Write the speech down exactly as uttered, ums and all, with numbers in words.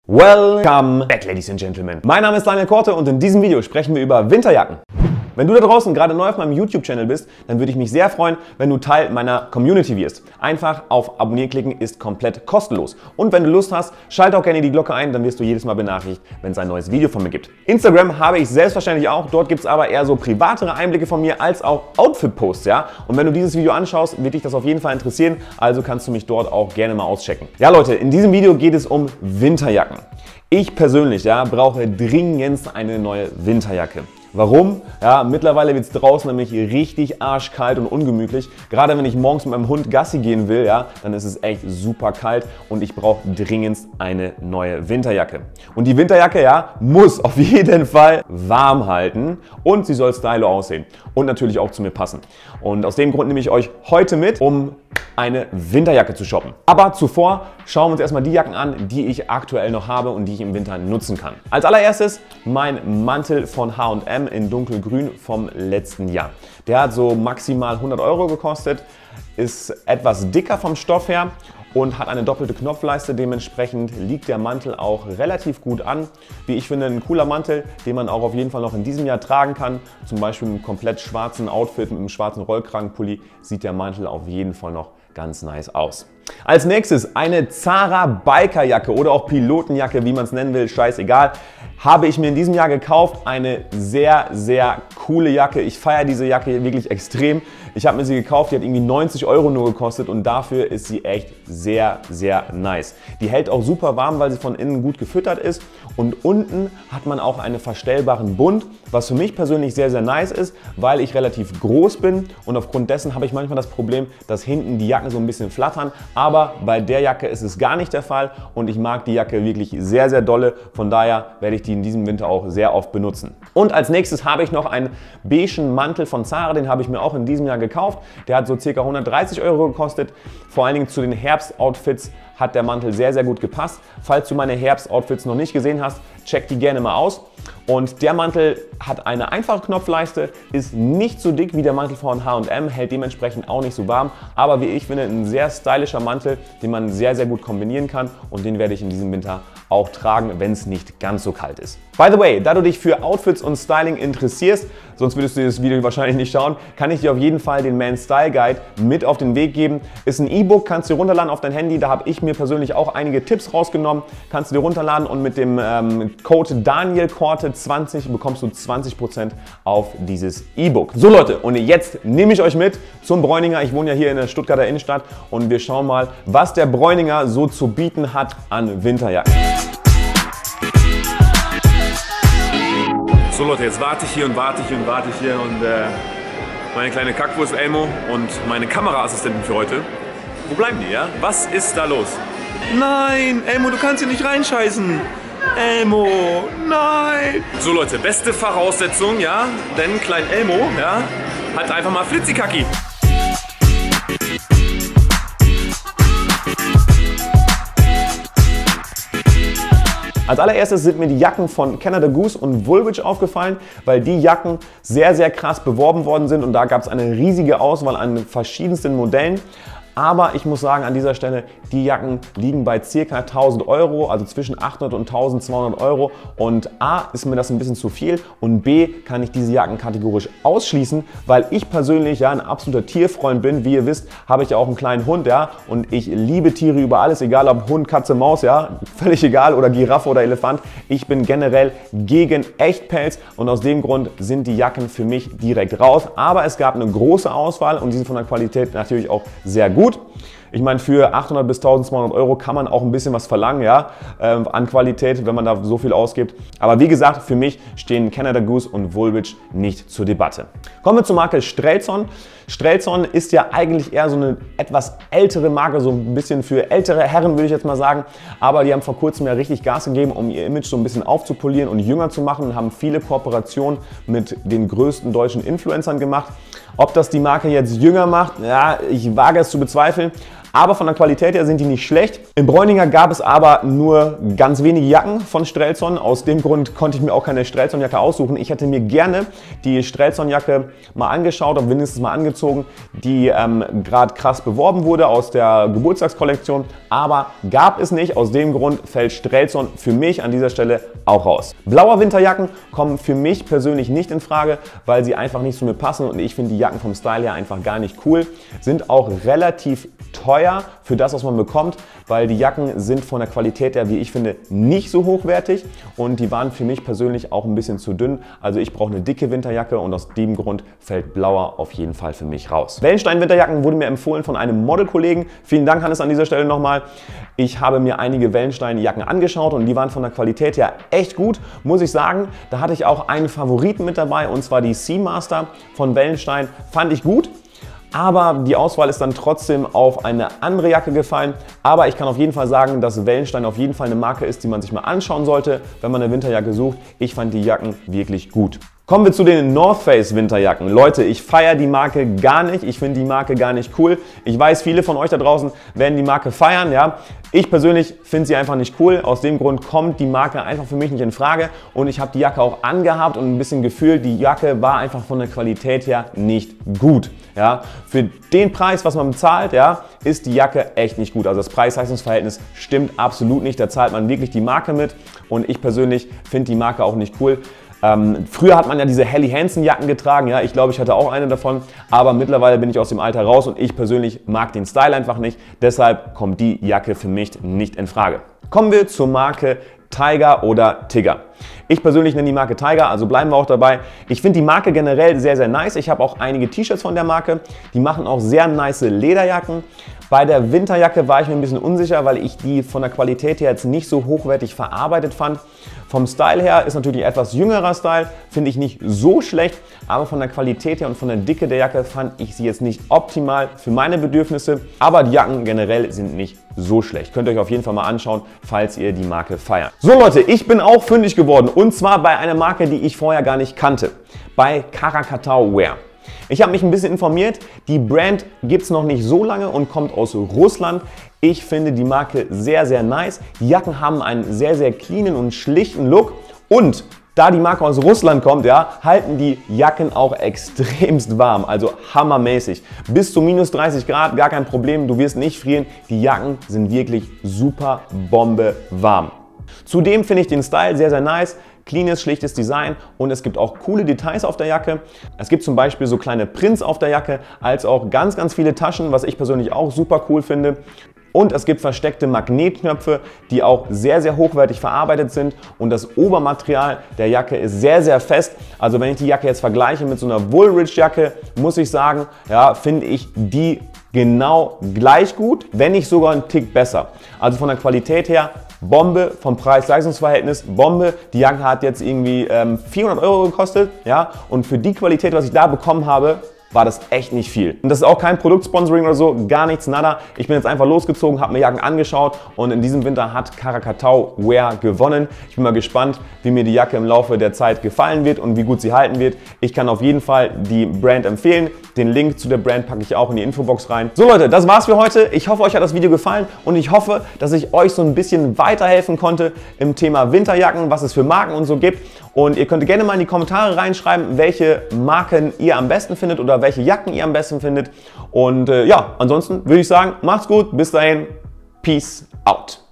Welcome back, Ladies and Gentlemen. Mein Name ist Daniel Korte und in diesem Video sprechen wir über Winterjacken. Wenn du da draußen gerade neu auf meinem YouTube-Channel bist, dann würde ich mich sehr freuen, wenn du Teil meiner Community wirst. Einfach auf Abonnieren klicken ist komplett kostenlos. Und wenn du Lust hast, schalte auch gerne die Glocke ein, dann wirst du jedes Mal benachrichtigt, wenn es ein neues Video von mir gibt. Instagram habe ich selbstverständlich auch, dort gibt es aber eher so privatere Einblicke von mir als auch Outfit-Posts, ja. Und wenn du dieses Video anschaust, wird dich das auf jeden Fall interessieren, also kannst du mich dort auch gerne mal auschecken. Ja Leute, in diesem Video geht es um Winterjacken. Ich persönlich ja, brauche dringendst eine neue Winterjacke. Warum? Ja, mittlerweile wird es draußen nämlich richtig arschkalt und ungemütlich. Gerade wenn ich morgens mit meinem Hund Gassi gehen will, ja, dann ist es echt super kalt und ich brauche dringendst eine neue Winterjacke. Und die Winterjacke ja, muss auf jeden Fall warm halten und sie soll stylo aussehen und natürlich auch zu mir passen. Und aus dem Grund nehme ich euch heute mit, um eine Winterjacke zu shoppen. Aber zuvor schauen wir uns erstmal die Jacken an, die ich aktuell noch habe und die ich im Winter nutzen kann. Als allererstes mein Mantel von H und M in dunkelgrün vom letzten Jahr. Der hat so maximal hundert Euro gekostet, ist etwas dicker vom Stoff her und hat eine doppelte Knopfleiste. Dementsprechend liegt der Mantel auch relativ gut an. Wie ich finde, ein cooler Mantel, den man auch auf jeden Fall noch in diesem Jahr tragen kann. Zum Beispiel mit einem komplett schwarzen Outfit, mit einem schwarzen Rollkragenpulli sieht der Mantel auf jeden Fall noch ganz nice aus. Als nächstes eine Zara Bikerjacke oder auch Pilotenjacke, wie man es nennen will, scheißegal. Habe ich mir in diesem Jahr gekauft. Eine sehr, sehr coole Jacke. Ich feiere diese Jacke wirklich extrem. Ich habe mir sie gekauft, die hat irgendwie neunzig Euro nur gekostet und dafür ist sie echt sehr, sehr nice. Die hält auch super warm, weil sie von innen gut gefüttert ist und unten hat man auch einen verstellbaren Bund, was für mich persönlich sehr, sehr nice ist, weil ich relativ groß bin und aufgrund dessen habe ich manchmal das Problem, dass hinten die Jacken so ein bisschen flattern, aber bei der Jacke ist es gar nicht der Fall und ich mag die Jacke wirklich sehr, sehr dolle, von daher werde ich die in diesem Winter auch sehr oft benutzen. Und als nächstes habe ich noch einen beigen Mantel von Zara, den habe ich mir auch in diesem Jahr gekauft. Der hat so ca. hundertdreißig Euro gekostet. Vor allen Dingen zu den Herbstoutfits hat der Mantel sehr, sehr gut gepasst. Falls du meine Herbstoutfits noch nicht gesehen hast, check die gerne mal aus. Und der Mantel hat eine einfache Knopfleiste, ist nicht so dick wie der Mantel von H und M, hält dementsprechend auch nicht so warm, aber wie ich finde, ein sehr stylischer Mantel, den man sehr, sehr gut kombinieren kann und den werde ich in diesem Winter auch tragen, wenn es nicht ganz so kalt ist. By the way, da du dich für Outfits und Styling interessierst, sonst würdest du das Video wahrscheinlich nicht schauen, kann ich dir auf jeden Fall den Man Style Guide mit auf den Weg geben. Ist ein E-Book, kannst du dir runterladen auf dein Handy, da habe ich mir persönlich auch einige Tipps rausgenommen, kannst du dir runterladen und mit dem ähm, Code Daniel Korte zwanzig bekommst du zwanzig Prozent auf dieses E-Book. So Leute, und jetzt nehme ich euch mit zum Bräuninger. Ich wohne ja hier in der Stuttgarter Innenstadt und wir schauen mal, was der Bräuninger so zu bieten hat an Winterjacken. So Leute, jetzt warte ich hier und warte ich hier und warte ich hier und äh, meine kleine Kackwurst Elmo und meine Kameraassistentin für heute. Wo bleiben die, ja? Was ist da los? Nein, Elmo, du kannst hier nicht reinscheißen. Elmo, nein! So Leute, beste Voraussetzung, ja, denn Klein Elmo, ja, hat einfach mal Flitzikacki. Als allererstes sind mir die Jacken von Canada Goose und Woolwich aufgefallen, weil die Jacken sehr, sehr krass beworben worden sind und da gab es eine riesige Auswahl an verschiedensten Modellen. Aber ich muss sagen, an dieser Stelle, die Jacken liegen bei ca. tausend Euro, also zwischen achthundert und eintausendzweihundert Euro. Und A, ist mir das ein bisschen zu viel und B, kann ich diese Jacken kategorisch ausschließen, weil ich persönlich ja ein absoluter Tierfreund bin. Wie ihr wisst, habe ich ja auch einen kleinen Hund, ja, und ich liebe Tiere über alles, egal ob Hund, Katze, Maus, ja, völlig egal, oder Giraffe oder Elefant. Ich bin generell gegen Echtpelz und aus dem Grund sind die Jacken für mich direkt raus. Aber es gab eine große Auswahl und die sind von der Qualität natürlich auch sehr gut. Ich meine, für achthundert bis eintausendzweihundert Euro kann man auch ein bisschen was verlangen, ja, äh, an Qualität, wenn man da so viel ausgibt. Aber wie gesagt, für mich stehen Canada Goose und Woolwich nicht zur Debatte. Kommen wir zur Marke Strelzon. Strelzon ist ja eigentlich eher so eine etwas ältere Marke, so ein bisschen für ältere Herren, würde ich jetzt mal sagen. Aber die haben vor kurzem ja richtig Gas gegeben, um ihr Image so ein bisschen aufzupolieren und jünger zu machen und haben viele Kooperationen mit den größten deutschen Influencern gemacht. Ob das die Marke jetzt jünger macht, ja, ich wage es zu bezweifeln. aber von der Qualität her sind die nicht schlecht. Im Bräuninger gab es aber nur ganz wenige Jacken von Strelzon. Aus dem Grund konnte ich mir auch keine Strelzon-Jacke aussuchen. Ich hätte mir gerne die Strelzon-Jacke mal angeschaut und wenigstens mal angezogen, die ähm, gerade krass beworben wurde aus der Geburtstagskollektion, aber gab es nicht. Aus dem Grund fällt Strelzon für mich an dieser Stelle auch raus. Blaue Winterjacken kommen für mich persönlich nicht in Frage, weil sie einfach nicht zu mir passen und ich finde die Jacken vom Style her einfach gar nicht cool. Sind auch relativ teuer für das, was man bekommt, weil die Jacken sind von der Qualität her, wie ich finde, nicht so hochwertig und die waren für mich persönlich auch ein bisschen zu dünn. Also ich brauche eine dicke Winterjacke und aus dem Grund fällt blauer auf jeden Fall für mich raus. Wellenstein Winterjacken wurde mir empfohlen von einem Modelkollegen. Vielen Dank, Hannes, an dieser Stelle nochmal. Ich habe mir einige Wellenstein Jacken angeschaut und die waren von der Qualität her echt gut, muss ich sagen. Da hatte ich auch einen Favoriten mit dabei und zwar die Seamaster von Wellenstein. Fand ich gut. Aber die Auswahl ist dann trotzdem auf eine andere Jacke gefallen. Aber ich kann auf jeden Fall sagen, dass Wellenstein auf jeden Fall eine Marke ist, die man sich mal anschauen sollte, wenn man eine Winterjacke sucht. Ich fand die Jacken wirklich gut. Kommen wir zu den North Face Winterjacken. Leute, ich feiere die Marke gar nicht. Ich finde die Marke gar nicht cool. Ich weiß, viele von euch da draußen werden die Marke feiern. Ja? Ich persönlich finde sie einfach nicht cool. Aus dem Grund kommt die Marke einfach für mich nicht in Frage. Und ich habe die Jacke auch angehabt und ein bisschen gefühlt, die Jacke war einfach von der Qualität her nicht gut. Ja? Für den Preis, was man bezahlt, ja, ist die Jacke echt nicht gut. Also das Preis-Leistungs-Verhältnis stimmt absolut nicht. Da zahlt man wirklich die Marke mit. Und ich persönlich finde die Marke auch nicht cool. Ähm, früher hat man ja diese Helly Hansen Jacken getragen, ja, ich glaube, ich hatte auch eine davon, aber mittlerweile bin ich aus dem Alter raus und ich persönlich mag den Style einfach nicht, deshalb kommt die Jacke für mich nicht in Frage. Kommen wir zur Marke Tiger oder Tigger. Ich persönlich nenne die Marke Tiger, also bleiben wir auch dabei. Ich finde die Marke generell sehr, sehr nice. Ich habe auch einige T-Shirts von der Marke. Die machen auch sehr nice Lederjacken. Bei der Winterjacke war ich mir ein bisschen unsicher, weil ich die von der Qualität her jetzt nicht so hochwertig verarbeitet fand. Vom Style her ist natürlich ein etwas jüngerer Style, finde ich nicht so schlecht, aber von der Qualität her und von der Dicke der Jacke fand ich sie jetzt nicht optimal für meine Bedürfnisse. Aber die Jacken generell sind nicht so schlecht. Könnt ihr euch auf jeden Fall mal anschauen, falls ihr die Marke feiert. So Leute, ich bin auch fündig geworden und zwar bei einer Marke, die ich vorher gar nicht kannte. Bei Karakatau Wear. Ich habe mich ein bisschen informiert, die Brand gibt es noch nicht so lange und kommt aus Russland. Ich finde die Marke sehr, sehr nice. Die Jacken haben einen sehr, sehr cleanen und schlichten Look und da die Marke aus Russland kommt, ja, halten die Jacken auch extremst warm, also hammermäßig. Bis zu minus dreißig Grad, gar kein Problem, du wirst nicht frieren. Die Jacken sind wirklich super Bombe warm. Zudem finde ich den Style sehr, sehr nice. Cleanes, schlichtes Design und es gibt auch coole Details auf der Jacke. Es gibt zum Beispiel so kleine Prints auf der Jacke, als auch ganz, ganz viele Taschen, was ich persönlich auch super cool finde. Und es gibt versteckte Magnetknöpfe, die auch sehr, sehr hochwertig verarbeitet sind. Und das Obermaterial der Jacke ist sehr, sehr fest. Also wenn ich die Jacke jetzt vergleiche mit so einer Woolrich-Jacke, muss ich sagen, ja, finde ich die genau gleich gut, wenn nicht sogar einen Tick besser. Also von der Qualität her Bombe, vom Preis-Leistungs-Verhältnis Bombe. Die Jacke hat jetzt irgendwie ähm, vierhundert Euro gekostet, ja, und für die Qualität, was ich da bekommen habe, war das echt nicht viel. Und das ist auch kein Produktsponsoring oder so, gar nichts, nada. Ich bin jetzt einfach losgezogen, habe mir Jacken angeschaut und in diesem Winter hat Karakatau Wear gewonnen. Ich bin mal gespannt, wie mir die Jacke im Laufe der Zeit gefallen wird und wie gut sie halten wird. Ich kann auf jeden Fall die Brand empfehlen. Den Link zu der Brand packe ich auch in die Infobox rein. So Leute, das war's für heute. Ich hoffe, euch hat das Video gefallen und ich hoffe, dass ich euch so ein bisschen weiterhelfen konnte im Thema Winterjacken, was es für Marken und so gibt. Und ihr könnt gerne mal in die Kommentare reinschreiben, welche Marken ihr am besten findet oder welche Jacken ihr am besten findet. Und äh, ja, ansonsten würde ich sagen, macht's gut, bis dahin, Peace out.